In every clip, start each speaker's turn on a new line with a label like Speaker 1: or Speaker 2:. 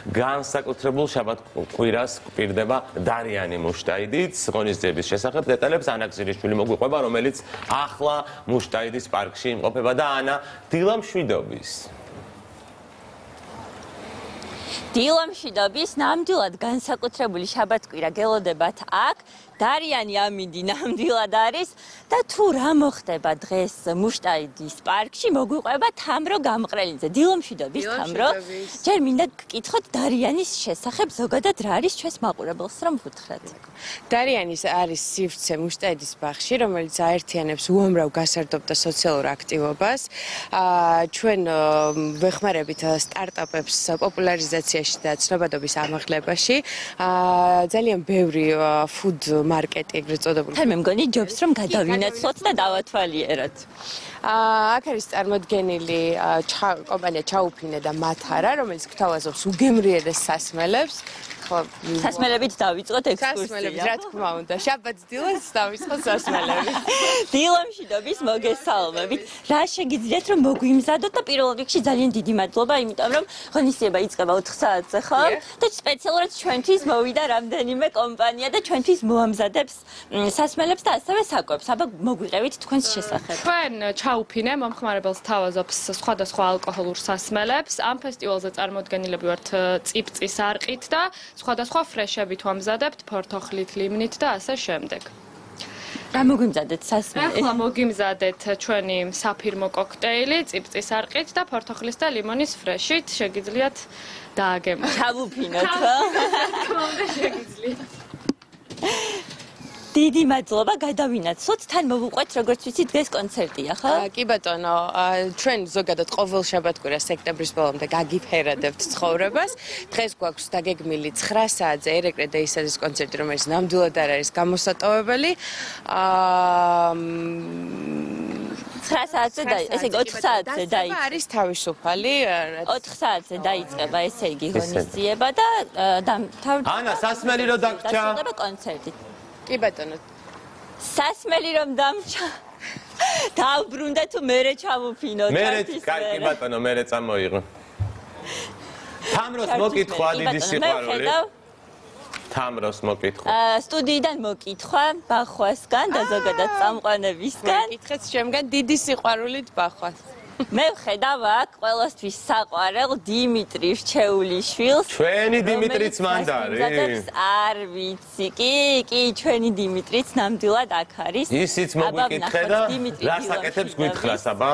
Speaker 1: განსაკუთრებულ შაბათ-კვირას გვპირდება დარიანი მუშტაიდიც ღონისძიების შესახებ დეტალებს ანა გზირიშვილი მოგვიყვება, რომელიც ახლა მუშტაიდის პარკში იმყოფება და ანა დილამშვიდობის.
Speaker 2: დილამშვიდობის ნამდვილად განსაკუთრებული შაბათ-კვირა გელოდებათ აქ. დარიანი ამინდი ნამდვილად არის და თუ რა მოხდება დღეს მუშტაიდის პარკში მოგვიყვება თამრო გამყრელიძე. დილამშვიდობის თამრო. ჯერ მინდა გკითხოთ დარიანის შესახებ ზოგადად რა არის ჩვენს მაყურებელს რომ ვუთხრათ.
Speaker 3: დარიანის არის სივრცე მუშტაიდის ბაღში, რომელიც აერთიანებს უამრავ გასართობ და სოციალურ აქტივობას. ჩვენ ვეხმარებით სტარტაპებს პოპულარიზაციაში და ცნობადობის ამაღლებაში. ძალიან ბევრი food მარკეტი ეგრეთ წოდებული.
Speaker 2: მე მგონი ჯობს რომ გადავინაცვლოთ და დავათვალიეროთ.
Speaker 3: აქ არის წარმოდგენილი კომპანია ჩაუფინე და მათარა, რომელიც გვთავაზობს უგემრიელეს სასმელებს.
Speaker 2: სასმელებით დავიწყოთ ექსკურსია.
Speaker 3: სასმელებით, რა თქმა უნდა, შაბათ-დილას დავიწყოთ სასმელებით.
Speaker 2: დილამშვიდობის მოგესალმებით. რა შეგიძლიათ რომ მოგვიმზადოთ და პირველ რიგში ძალიან დიდი მადლობა, იმიტომ რომ ღონისძიება იწყება 4 საათზე, ხო? და სპეციალურად ჩვენთვის მოვიდა რამდენიმე კომპანია და ჩვენთვის მოამზადებს სასმელებს და ასევე საკვებს. აბა მოგვიყევით თქვენს შესახებ.
Speaker 4: ჩვენ ჩაუფინე მომხმარებელს თავაზობს სხვადასხვა ალკოჰოლურ სასმელებს. ამ ფესტივალზე წარმოდგენილები ვართ წიფწის არყით და სხვადასხვა ფრეშებით ვამზადებთ, ფორთოხლით, ლიმნით და ასე შემდეგ.
Speaker 2: რა მოგვიმზადეთ სასმელი?
Speaker 4: ახლა მოგიმზადეთ ჩვენი საფირმო კოქტეილი, წიფწის არყით და ფორთოხლის და ლიმონის ფრეშით. შეგიძლიათ დააგემოთ.
Speaker 2: ჩავუფინოთ, ხო?
Speaker 4: თქმა შეგიძლიათ.
Speaker 2: დიდი მადლობა, გადავინაცვლოთ, თან მოვუყვეთ, როგორც ვიცი, დღეს კონცერტია, ხო?
Speaker 3: კი ბატონო, ჩვენ ზოგადად ყოველ შაბათ-კვირას სექტემბრის ბოლომდე გაგიფერადებთ ცხოვრებას. დღეს გვაქვს დაგეგმილი 9 საათზე ერეკრე დეისაძის კონცერტი, რომელიც ნამდვილად არ არის გამოსატოვებელი.
Speaker 2: 9 საათზე ესე იგი 4 საათზე დაიწყება.
Speaker 3: არის თავისუფალი.
Speaker 2: 4 საათზე დაიწყება ესე იგი ღონისძიება და
Speaker 1: ანა, სასმელი რო დაგჭა.
Speaker 2: დასრულდება კონცერტი.
Speaker 3: კი ბატონო.
Speaker 2: სასმელი რომ დამჭა. დავბრუნდა თუ მერე ჩავუფინოთ.
Speaker 1: კი ბატონო, მერე წამოიღო. თამროს მოკითხვა დიდი სიყვარული. თამროს მოკითხვა.
Speaker 2: სტუდიიდან მოკითხვა ბახვასგან და ზოგადად წამყვანებისგან.
Speaker 3: მეკითხეთ შემგან დიდი სიყვარულით ბახვას.
Speaker 2: მე ვხედავ აქ ყველასთვის საყვარელ დიმიტრი რჩეულიშვილს.
Speaker 1: ჩვენი დიმიტრიც მანდა არის.
Speaker 2: არ ვიცი. კი, ჩვენი დიმიტრიც ნამდვილად აქ არის.
Speaker 1: ისიც მოგიკითხე და რა საკეთებს გვითხრას, აბა?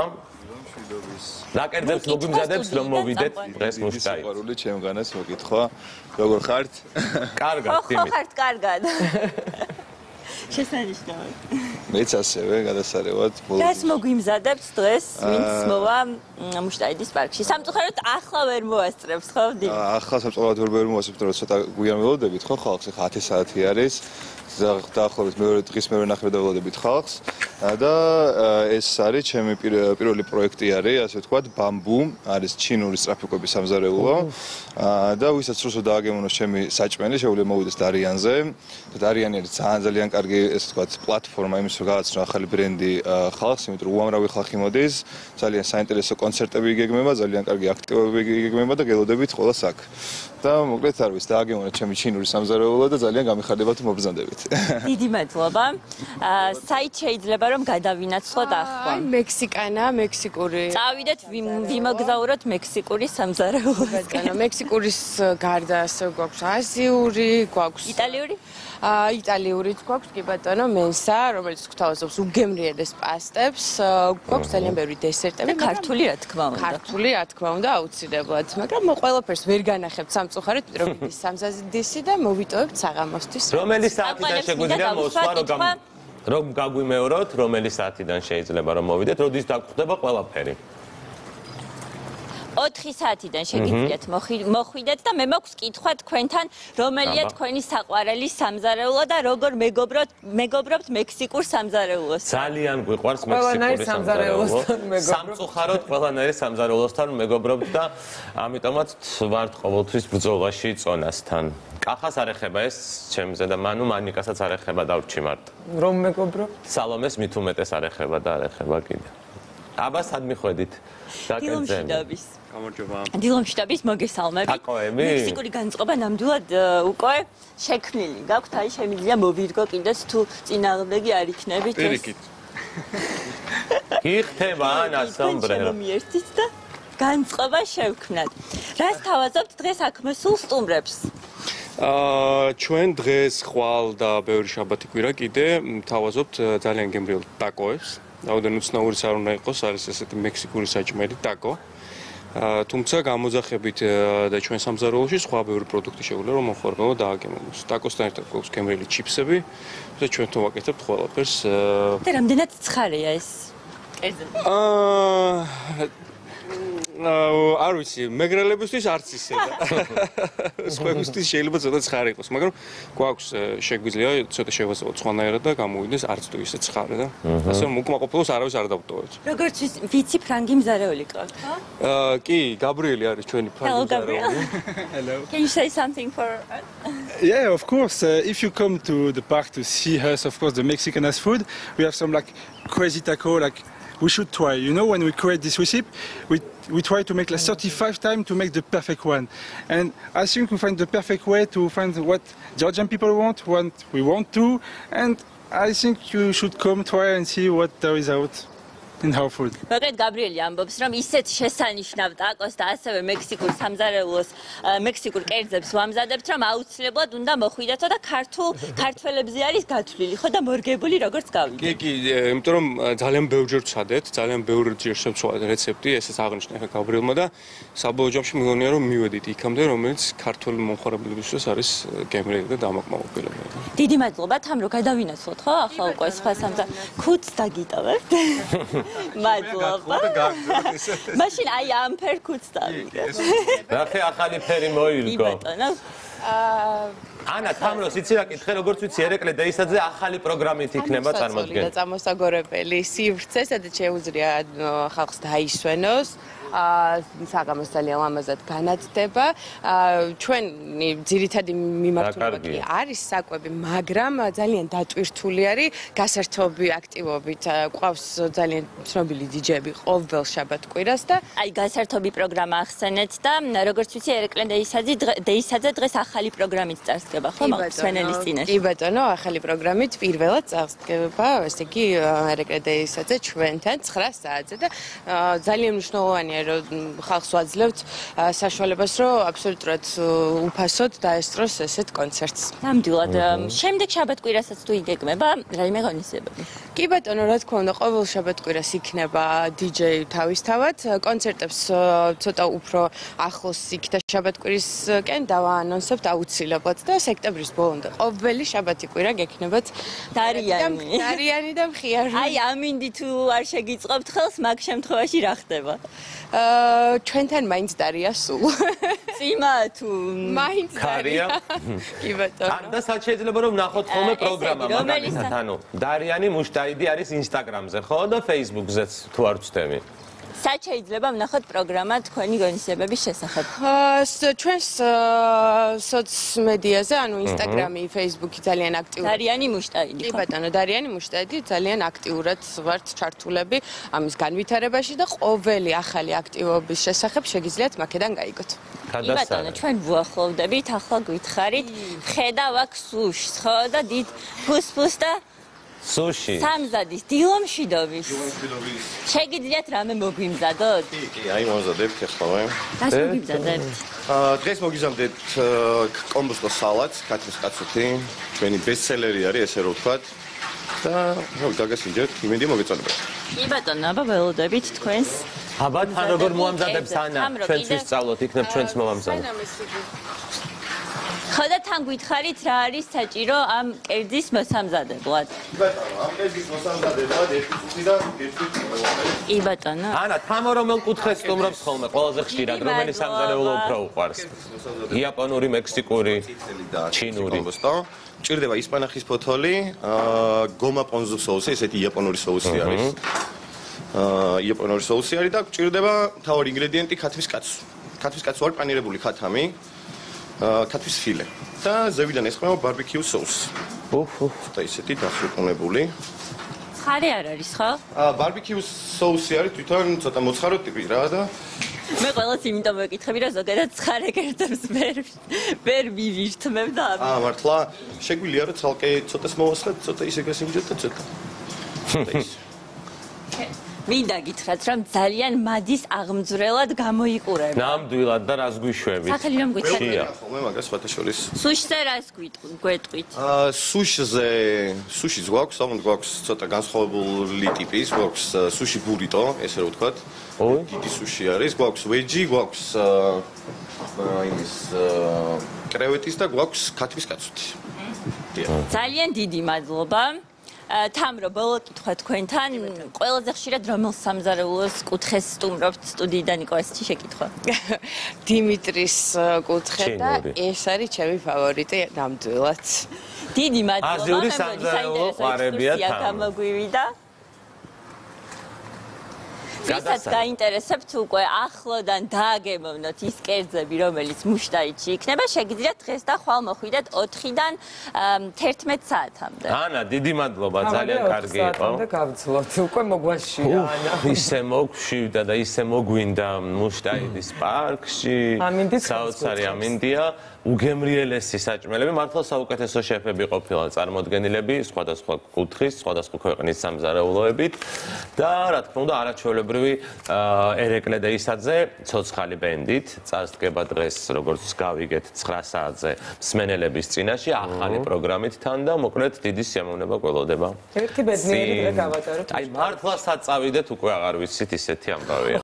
Speaker 1: რა კერძებს მოგვიმზადებს რომ მოვიდეთ დღეს მუშტაიდში.
Speaker 5: სიყვარული ჩემგანაც მოკითხვა. როგორ ხართ?
Speaker 1: კარგად,
Speaker 2: დიმიტრი. ხო, ხართ კარგად. შესანიშნავად.
Speaker 5: მეც ასევე გადასარევად ბოლოს.
Speaker 2: რას მოგვიმზადებთ დღეს, ვინც მოვა მუშტაიდის პარკში? სამწუხაროდ ახლა ვერ მოასწრებს, ხო?
Speaker 5: ახლა სამწუხაროდ ვერ მოასწრებს, რომ ცოტა გვიან ველოდებით, ხო? ხალხს ახლა 10 საათი არის. დაახლოებით მეორე დღის მეორე ნახევარ დაველოდებით ხალხს და ეს არის ჩემი პირველი პროექტი არის, ასე ვთქვათ, ბამბუ, არის ჩინური სწრაფიკვების სამზარეულო და ვისაც სურს დააგემოვნოს ჩემი საჭმელი, შეუძლია მოვიდეს დარიანზე. დარიანი არის ძალიან კარგი, ესე ვთქვათ, პლატფორმა იმის რომ გააცნო ახალი ბრენდი ხალხს, იმიტომ რომ უამრავი ხალხი მოდის, ძალიან საინტერესო კონცერტები იგეგმება, ძალიან კარგი აქტივობები იგეგმება და გელოდებით ყველას აქ. და მოკლედ არ ვიცი, დააგემოვნეთ ჩემი ჩინური სამზარეულო და ძალიან გამიხარდება თუ მობრძანდებით.
Speaker 2: დიდი მადლობა. საით შეიძლება რომ გადავინაცვლოთ ახლა?
Speaker 3: მექსიკანა, მექსიკური.
Speaker 2: წავიდეთ ვიმოგზაუროთ მექსიკური სამზარეულოსკენ.
Speaker 3: მექსიკურის გარდა ასე გვაქვს აზიური, გვაქვს
Speaker 2: იტალიური?
Speaker 3: იტალიურიც გვაქვს, კი ბატონო, მენსა, რომელიც გვთავაზობს უგემრიელეს პასტებს, გვაქვს ძალიან ბევრი დესერტები.
Speaker 2: ქართული რა თქმა უნდა.
Speaker 3: ქართული რა თქმა უნდა აუცილებლად, მაგრამ ყველაფერს ვერ განახებთ სამწუხაროდ, რომ მიდის სამზადისი და მოვიტოვებთ საღამოსთვის.
Speaker 1: რომელი საათიდან შეგვიძლია მოსვა, რომ გაგვიმეოროთ, რომელი საათიდან შეიძლება რომ მოვიდეთ, როდის დაგხვდება ყველაფერი?
Speaker 2: 4 საათიდან შეგიძლიათ მოხვიდეთ და მე მაქვს კითხვა თქვენთან, რომელია თქვენი საყვარელი სამზარეულო და როგორ მეგობრობთ მექსიკურ სამზარეულოს?
Speaker 1: ძალიან გვიყვარს მექსიკური სამზარეულო. სამწუხაროდ ყველანაირი სამზარეულოსთან მეგობრობთ და ამიტომაც ვართ ყოველთვის ბრძოლაში წონასთან. კახას არ ეხება ეს ჩემზე და მანუ მანიკასაც არ ეხება დავრჩი მარტო.
Speaker 6: რომ მეგობრობთ?
Speaker 1: სალომეს მით უმეტეს არ ეხება და არ ეხება კიდე. აბა სად მიხვედით?
Speaker 2: დილომშიდობის.
Speaker 5: გამარჯობა.
Speaker 2: დილომშიდობის მოგესალმებით.
Speaker 1: თაკოები?
Speaker 2: მექსიკური განწყობა ნამდვილად უკვე შექმნილი. გაქვთ აი შემიძლია მოვირგო კიდეც თუ წინააღმდეგი არ იქნებით ეს.
Speaker 5: პირიქით.
Speaker 1: გიხდება ანა სომბრერო.
Speaker 2: მიერთით და განწყობა შევქმნათ. რას თავაზობთ დღეს აქ მოსულ სტუმრებს?
Speaker 6: ჩვენ დღეს ხვალ და ბევრი შაბათი კვირა კიდე თავაზობთ ძალიან გემრიელ ტაკოებს. რაოდენ უცნაურის არ უნდა იყოს, არის ესეთი მექსიკური საჭმელი ტაკო. თუმცა გამოძახებით და ჩვენ სამზარეულოში სხვა ბევრი პროდუქტი შეგვიძლია რომ მომხმარებელმა დააგემოს. ტაკოსთან ერთად გვაქვს გემრიელი ჩიფსები და ჩვენ თო ვაკეთებთ ყველაფერს.
Speaker 2: და რამდენად ცხარეა ეს კერძები?
Speaker 6: არ ვიცი, მეგრელებისთვის არც ისე და სხვებისთვის შეიძლება ცოტა ცხარე იყოს, მაგრამ გვაქვს შეგვიძლია ცოტა შევასწავლოთ სხვანაირად და გამოვიდეს არც თუ ისე ცხარე და ასე რომ უკმაყოფილოს არავის არ დავტოვებთ.
Speaker 2: როგორც ვიცი ფრანგი მზარეული ყავთ, ხო?
Speaker 6: კი, გაბრიელი არის ჩვენი ფრანგი მზარეული.
Speaker 2: Hello. Can you say something for us?
Speaker 7: Yeah, of course. If you come to the park to see us, of course, the Mexican food, we have some like crazy taco, like we should try. You know, when we create this recipe, we try to make like 35 times to make the perfect one. And I think we find the perfect way to find what Georgian people want, what we want to. And I think you should come try and see what there is out in our food.
Speaker 2: მაგრამ გაბრიელი ამბობს, რომ ისეთ შესანიშნავ ტაკოს და ასევე მექსიკურ სამზარეულოს, მექსიკურ კერძებს ვამზადებთ, რომ აუცილებლად უნდა მოხვიდეთო და ქართველებზე არის გათვლილი, ხო და მორგებული როგორც გავიდეთ.
Speaker 6: კი, იმიტომ რომ ძალიან ბევრჯერ ვცადეთ, ძალიან ბევრჯერ შევცვალეთ რეცეპტი, ესეც აღნიშნა ახლა გაბრიელმა და საბოლოო ჯამში მიგონია რომ მივედით იქამდე, რომელიც ქართველი მომხმარებლებისთვის არის გემრიელი და დამაკმაყოფილებელი.
Speaker 2: დიდი მადლობა თან რომ გადავინაცვლოთ, ხო? ახლა უკვე სხვა ქუდს დაგიტოვებთ. მადლობა. მაშინ აი ამ ფერ ქუდს დავიგებ.
Speaker 1: რახე ახალი ფერი მოირგო.
Speaker 2: ბატონო.
Speaker 1: ანა თამროს იცი რა კითხე როგორც ვიცი ერეკლე დეისაძე ახალი პროგრამით იქნება წარმოდგენილი.
Speaker 3: და წამოსაგორებელი სივრცე, სადაც შეუძლია ხალხს დაისვენოს. საგამოს ძალიან ლამაზად განათდება. ჩვენი ძირითადი მიმართულება კი არის საკვები, მაგრამ ძალიან დატვირთული არის გასართობი აქტივობით. ყავს ძალიან ცნობილი დიჯეები ყოველ შაბათ-კვირას და
Speaker 2: აი გასართობი პროგრამა ახსენეთ და როგორც ვიცი ერეკლე დეისაძე დღეს ახალი პროგრამით წარსდგება, ხო? მოგწვენელის წინაშე.
Speaker 3: კი ბატონო, ახალი პროგრამით პირველად წარსდგება, ესე იგი ერეკლე დეისაძე ჩვენთან 9 საათზე და ძალიან მნიშვნელოვანია რომ ხალხს ვაძლევთ საშუალებას, რომ აბსოლუტურად უფასოდ დაესწროს ესეთ კონცერტს.
Speaker 2: ნამდვილად. შემდეგ შაბათ-კვირასაც თუ იგეგმება რაიმე ღონისძიებები?
Speaker 3: კი ბატონო, რა თქმა უნდა, ყოველ შაბათ-კვირას იქნება DJ თავისთავად. კონცერტებს ცოტა უფრო ახლოს იქ და შაბათ-კვირისკენ დავაანონსებთ აუცილებლად და სექტემბრის ბოლომდე ყოველი შაბათი-კვირა გექნებათ დარიანი და მხიარული.
Speaker 2: აი ამინდი თუ არ შეგიწყობთ ხელს, მაგ შემთხვევაში რა ხდება?
Speaker 3: ჩვენთან მაინც დარია სულ.
Speaker 2: წიმა თუ
Speaker 3: მაინც
Speaker 1: დარია?
Speaker 3: კი ბატონო.
Speaker 1: და სად შეიძლება რომ ნახოთ ხოლმე პროგრამა მაგალითად, ანუ დარიანი მუშტაიდი არის Instagram-ზე, ხო და Facebook-ზეც თუ არ ვცდები.
Speaker 2: სად შეიძლება ვნახოთ პროგრამა თქვენი ღონისძიებების შესახებ?
Speaker 3: ჩვენს სოციმედიაზე, ანუ Instagram-ი, Facebook-ი ძალიან აქტიურად.
Speaker 2: დარიანი მუშტაიდი.
Speaker 3: კი ბატონო, დარიანი მუშტაიდი ძალიან აქტიურად ვართ ჩართულები ამის განვითარებაში და ყოველი ახალი აქტივობის შესახებ შეგიძლიათ მაქედან გაიგოთ.
Speaker 2: კი ბატონო, ჩვენ ვუახლოვდებით, ახლა გითხარით, ხედავ აქ სუშს, ხო და დიდ ფუსფუს და
Speaker 1: სუში.
Speaker 2: სამზადის დილომშიდობის. შეგიძლიათ რამე მოგვიმზადოთ?
Speaker 8: კი, აი მომზადებთ ახლა.
Speaker 2: რას მოგვიმზადებთ?
Speaker 8: დღეს მოგიზამდებთ კომბოსტო სალატს, კაცის კაცუთი, ჩვენი ბესტსელერი არის, ესე რომ ვთქვათ. და გაგასინჯებთ, იმედი მოგეწონებათ.
Speaker 2: კი ბატონო, აბა ველოდებით თქვენს.
Speaker 1: აბა თან როგორ მოამზადებს ანა? ჩვენც ვისწავლოთ, იქნებ ჩვენც მოვამზადოთ.
Speaker 2: ხო და თან გითხარით რა არის საჭირო ამ კერძის მოსამზადებლად?
Speaker 8: ბატონო, ამ კერძის მოსამზადებლად ერთი წუთი და ერთი წუთი.
Speaker 2: კი ბატონო.
Speaker 1: ანა, თამო რომელ კუთხეს სტუმრობს ხოლმე ყველაზე ხშირად, რომელი სამზარეულო უფრო უყვარს? იაპონური, მექსიკური, ჩინური.
Speaker 8: ჭირდება ისპანახის ფოთოლი, გომა პონზუ соуსი, ესეთი იაპონური соуსი არის. იაპონური соуსი არის და ჭირდება მთავარი ინგრედიენტი ქათმის კაცი. ქათმის კაცი არის პანირებული ქათამი. ქათმის ფილე და ზევიდან ესხმება ბარბეკიუ соуსი. და ისეთი დასრულებული.
Speaker 2: ცხარე არ არის, ხო?
Speaker 8: ბარბეკიუს соуსი არის თვითონ ცოტა მოცხარო ტიპი რა და
Speaker 2: მე ყველას იმიტომ მეკითხები, რომ ზოგადად ცხარე კერძებს ვერ მივირთმევ და
Speaker 8: მართლა შეგვიძლია რომ ცალკე ცოტას მოვასხათ, ცოტა ისე გასიმჯოთ და ცოტა.
Speaker 2: მინდა გითხრათ, რომ ძალიან მადის აღმძვრელად გამოიყურება.
Speaker 1: ნამდვილად და რას გვიშვებით?
Speaker 2: სახელი რომ გითხრათ?
Speaker 8: ხოლმე მაგას სხვათა შორის.
Speaker 2: სუშზე რას გვეტყვით?
Speaker 8: სუშიც გვაქვს, ამიტომ გვაქვს ცოტა განსხვავებული ტიპის, გვაქვს სუში ბურიტო, ესე რომ ვთქვათ. დიდი სუში არის, გვაქვს ვეჯი, გვაქვს იმის კრევეტის და გვაქვს ქათმის კაცუთი.
Speaker 2: ძალიან დიდი მადლობა. თამრო, ბოლო კითხვა თქვენთან, ყველაზე ხშირად რომელ სამზარეულოს კუთხეს სტუმრობთ სტუდიიდან იყო ეს შეკითხვა?
Speaker 3: დიმიტრის კუთხე და ეს არის ჩემი ფავორიტი ნამდვილად.
Speaker 2: დიდი მადლობა.
Speaker 1: აზიური სამზარეულო ყვარებია თამრო.
Speaker 2: გამოგვივიდა. ვისაც გაინტერესებთ უკვე ახლოდან დააგემოვნოთ ის კერძები, რომელიც მუშტაიდში იქნება, შეგიძლიათ დღეს და ხვალ მოხვიდეთ 4-დან 11 საათამდე.
Speaker 1: ანა, დიდი მადლობა, ძალიან კარგი იყო.
Speaker 9: საათამდე გავძლოთ, უკვე მოგვაშია ანა.
Speaker 1: ისე მოგშვიდა და ისე მოგვინდა მუშტაიდის პარკში. საოცარი ამინდია. უგემრიელესი საჭმელები, მართლა საუკეთესო შეფები ყოფილან წარმოდგენილები, სხვადასხვა კუთხის, სხვადასხვა ქვეყნის სამზარეულოებით და რა თქმა უნდა, არაჩვეულებრივი ერეკლე დეისაძე ცოცხალი ბენდით წარსდგება დღეს, როგორც გავიგეთ 9 საათზე მსმენელების წინაშე ახალი პროგრამით თან და მოკლედ დიდი სიამოვნება გველოდება.
Speaker 9: ერთი ბედნიერი დღე გავატარებთ.
Speaker 1: აი მართლა საწავიდეთ უკვე აღარ ვიცით ისეთი ამბავია.